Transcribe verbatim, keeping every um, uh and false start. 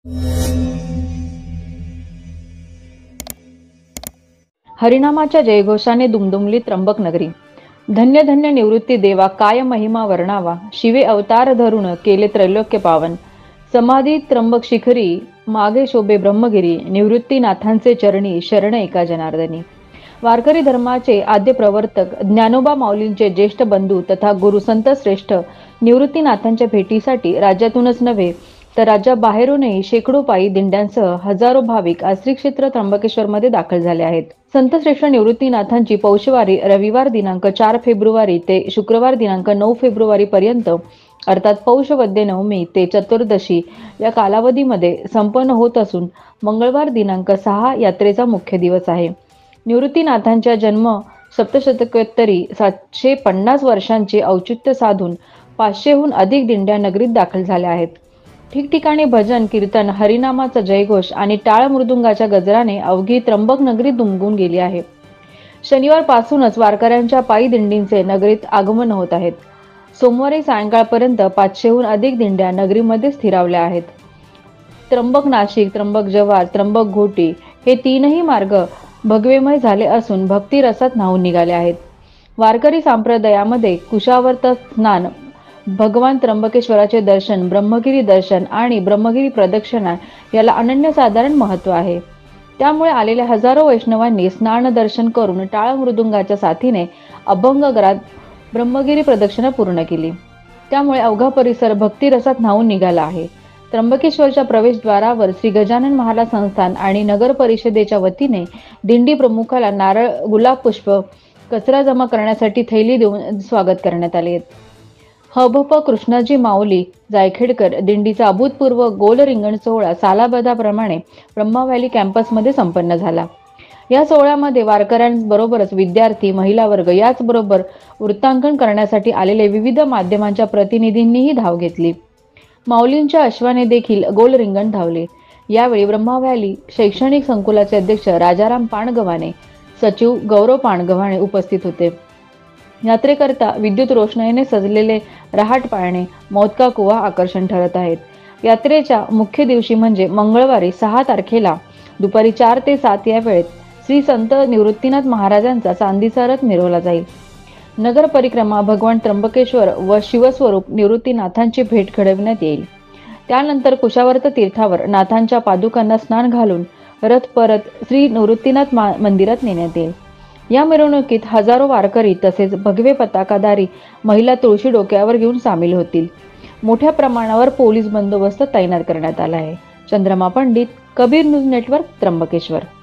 हरिनामाच्या जयघोषाने दुमदुमली त्र्यंबक नगरी। धन्य धन्य निवृत्ती देवा काय महिमा वर्णावा, शिवे अवतार धरून केले त्रैलोक्य पावन। समाधी त्र्यंबक शिखरी मागे शोभे ब्रह्मगिरी, निवृत्तीनाथांचे चरणी शरण एका जनार्दनी। वारकरी धर्माचे आद्य प्रवर्तक ज्ञानोबा माऊलींचे ज्येष्ठ बंधू तथा गुरु संत श्रेष्ठ निवृत्तीनाथांच्या भेटीसाठी राज्यातूनच नव्हे तर राज्याबाहेरूनही शेकडो पायी दिंड्यांसह हजारो भाविक आज श्री क्षेत्र त्र्यंबकेश्वर मध्ये दाखल झाले आहेत। संत श्रेष्ठ निवृत्तीनाथांची पौषवारी रविवार दिनांक चार फेब्रुवारी ते शुक्रवार दिनांक नऊ फेब्रुवारी पर्यंत अर्थात पौष वद्य नवमी ते चतुर्दशी या कालावधीमध्ये संपन्न होत असून मंगळवार दिनांक सहा यात्रेचा मुख्य दिवस आहे। निवृत्तीनाथांच्या जन्म सप्तशतकोत्तरी सातशे पन्नास वर्षांचे औचित्य साधून पाचशेहून अधिक दिंड्या नगरीत दाखल झाल्या आहेत। ठिकठिकाणी भजन कीर्तन हरिनामाचा जयघोष आणि टाळ मृदुंगाच्या गजराने अवघी त्र्यंबक नगरी दुमगून गेली आहे। शनिवार पासूनच वारकऱ्यांच्या पायी दिंडींचे नगरीत आगमन होत आहेत। सोमवारी सायंकाळपर्यंत पाचशेहून अधिक दिंड्या नगरीमध्ये स्थिरावल्या आहेत। त्र्यंबक नाशिक, त्र्यंबक जव्हार, त्र्यंबक घोटी हे तीनही मार्ग भगवेमय झाले असून भक्ती रसात न्हाऊन निघाले आहेत। वारकरी संप्रदायामध्ये कुशावर्त स्नान, भगवान त्र्यंबकेश्वराचे दर्शन, ब्रह्मगिरी दर्शन आणि ब्रह्मगिरी प्रदक्षिणा याला अनन्यसाधारण महत्त्व आहे। त्यामुळे आलेल्या हजारो वैष्णवांनी स्नान दर्शन करून टाळ मृदुंगाच्या साथीने अभंगरात ब्रह्मगिरी प्रदक्षिणा पूर्ण केली। त्यामुळे अवघा परिसर भक्ती रसात न्हाऊन निघाला आहे। त्र्यंबकेश्वरच्या प्रवेशद्वारावर श्री गजानन महाराज संस्थान आणि नगर परिषदेच्या वतीने दिंडी प्रमुखाला नारळ, गुलाब पुष्प, कचरा जमा करण्यासाठी थैली देऊन स्वागत करण्यात आले। हबप कृष्णाजी माऊली जायखेडकर दिंडीचा अभूतपूर्व गोल रिंगण सोहळा सालाबदाप्रमाणे ब्रह्मा व्हॅली कॅम्पसमध्ये संपन्न झाला। या सोहळ्यामध्ये वारकऱ्यांबरोबरच विद्यार्थी, महिला वर्ग याचबरोबर वृत्तांकन करण्यासाठी आलेले विविध माध्यमांच्या प्रतिनिधींनीही धाव घेतली। माऊलींच्या अश्वाने देखील गोल रिंगण धावले। यावेळी ब्रह्मा व्हॅली शैक्षणिक संकुलाचे अध्यक्ष राजाराम पाणगव्हाणे, सचिव गौरव पाणगव्हाणे उपस्थित होते। यात्रेकरता विद्युत रोषणाईने सजलेले रहाट पाळणे, मौतका कुवा आकर्षण ठरत आहेत। यात्रेच्या मुख्य दिवशी म्हणजे मंगळवारी सहा तारखेला दुपारी चार ते सात या वेळेत श्री संत निवृत्तीनाथ महाराजांचा चांदीचा रथ मिरवला जाईल। नगर परिक्रमा भगवान त्र्यंबकेश्वर व शिवस्वरूप निवृत्तीनाथांची भेट घडविण्यात येईल। त्यानंतर कुशावर्त तीर्थावर नाथांच्या पादुकांना स्नान घालून रथ परत श्री निवृत्तीनाथ मंदिरात नेण्यात येईल। या मिरवणुकीत हजारो वारकरी तसेच भगवे पताकाधारी महिला तुळशी डोक्यावर घेऊन सामील होतील। मोठ्या प्रमाणावर पोलीस बंदोबस्त तैनात करण्यात आला आहे। Chandrama Pandit, Kabir news network, Trimbakeshwar.